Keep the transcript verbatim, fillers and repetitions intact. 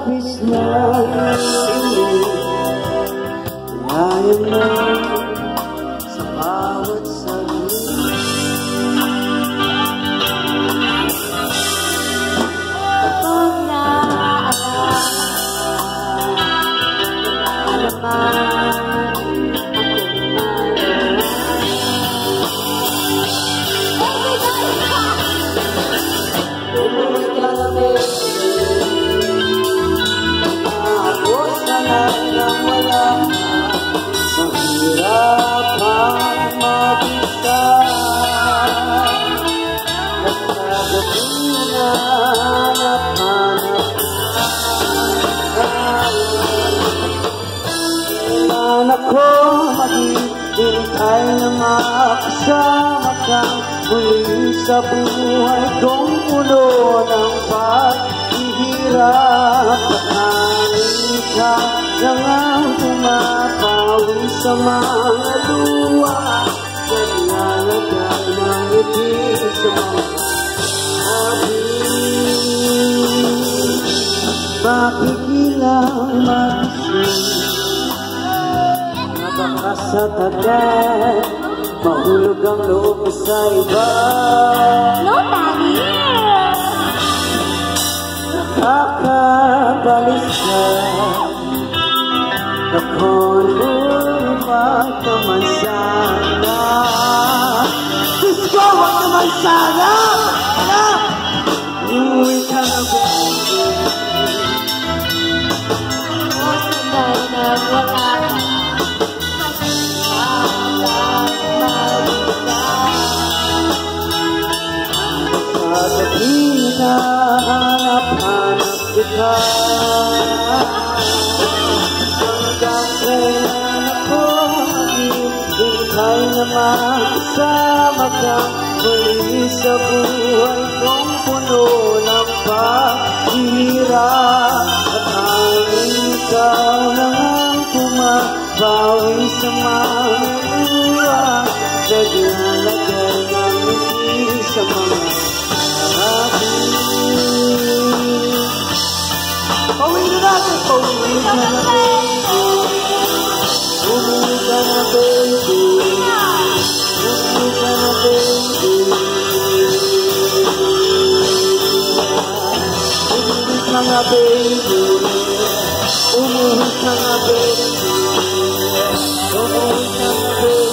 labis na ayaw mo sa bawat saglit. Kapag naaalala naman ako maghihintay na makasama kang muli sa buhay kong puno ng paghihirap. Pagkain ka lang ang tumapawi sa mga luwa, naglalagay ng ngiti sa mga abis. Bakit ilang magising baka sa tagat mahulog ang loob sa iba? No, Daddy! Nakakabalisan ako'y umay ka man sana. Diyos ko, wag naman sana! Uwi ka na baby. O sanay na wala ka hinahanap-hanap kita. Hanggang kailan ako maghihintay na makasama kang muli sa buhay kong puno ng paghihirap. At ang ikaw lang ang pumapawi sa mga luha, naglalagay ng ngiti sa mga pauwi na natin, pauwi ka na baby. Umuwi ka na baby. Umuwi ka na baby. Umuwi ka na baby. Umuwi ka na baby. Umuwi ka na baby.